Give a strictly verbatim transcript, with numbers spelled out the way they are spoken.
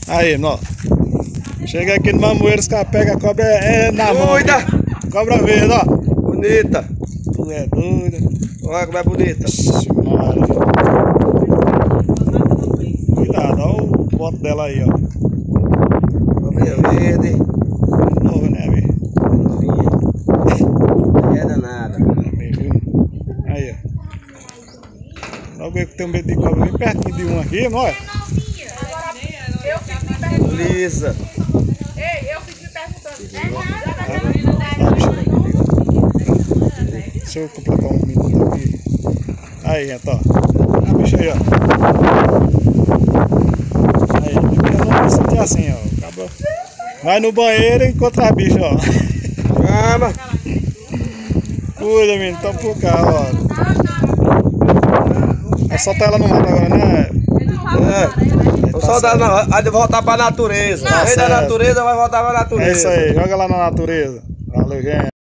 Aí, ó. Chega aqui no Mamoeiro, os caras pegam a cobra é na mão. Cuida! Cobra verde, ó. Bonita! Tu é doida. Olha como é bonita. Ixi, Maria. Cuidado, ó o bote dela aí, ó. Cobrinha verde. Novo, né, velho? É danada. Aí, ó. Logo eu que tenho medo de cobra bem pertinho de um aqui, não é? Eu fico me perguntando. Lisa. Ei, eu fico me perguntando. Deixa eu completar um minuto aqui. Aí, gente, ó. A bicha aí, ó. Aí, eu não vou sentir assim, ó. Acabou. Vai no banheiro e encontra a bicha, ó. Chama. Cuida, menino, tá por cá, ó. É soltar ela no mato agora, né? É. O soldado vai de voltar pra natureza. Tá Rei da certo. natureza vai voltar pra natureza. É isso aí, joga lá na natureza. Valeu, gente.